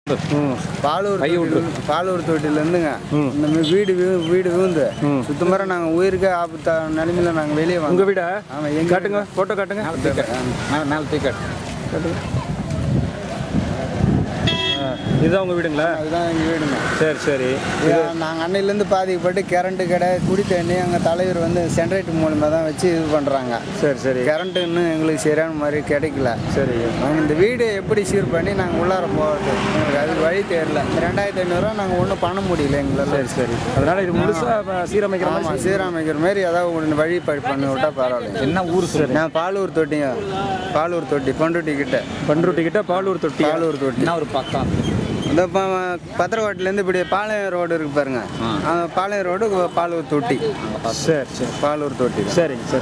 பாலூர் தொட்டிலேருந்துங்க இந்த வீடு விழுந்து சுத்தமாக நாங்கள் உயிருக்கு ஆபத்த நிலைமையில நாங்கள் வெளியே வாங்க. உங்கள் வீடா? ஆமாம், எங்க காட்டுங்க, ஃபோட்டோ காட்டுங்க. நாலு டிக்கெட் காட்டுங்க. இதுதான் உங்கள் வீடுங்களா? அதுதான் எங்கள் வீடுங்க. சரி சரி. நாங்கள் அன்னையிலேருந்து பாதிக்கப்பட்டு கரண்ட்டு கடை குடி தண்ணி எங்கள் தலைவர் வந்து ஜென்ரேட் மூலமாக தான் வச்சு இது பண்ணுறாங்க. சரி சரி. கரண்ட்டு இன்னும் எங்களுக்கு சரியான மாதிரி கிடைக்கல. சரி. நாங்கள் இந்த வீடு எப்படி சீர் பண்ணி நாங்கள் உள்ளார போகிறது எங்களுக்கு அது வழி தெரியல. 2500 நாங்கள் ஒன்றும் பண்ண முடியல எங்களால். சரி சரி. அதனால் இது முழுசாக சீரமைக்கிற மாதிரி சீரமைக்கிற மாதிரி ஏதாவது ஒன்று வழி பண்ணி விட்டால் பரவாயில்ல. என்ன ஊர்? சரி. நான் பாலூர் தொட்டிங்க. பாலூர் தொட்டி பண்ருட்டி கிட்ட பாலூர் தொட்டி. என்ன ஒரு பக்கம் இந்த பத்திரவாட்டிலேருந்து இப்படி பாளையம் ரோடு இருக்கு பாருங்க. அந்த பாளையம் ரோடு பாலூர் தொட்டி. சரி சரி. பாலூர் தொட்டி. சரிங்க சரி.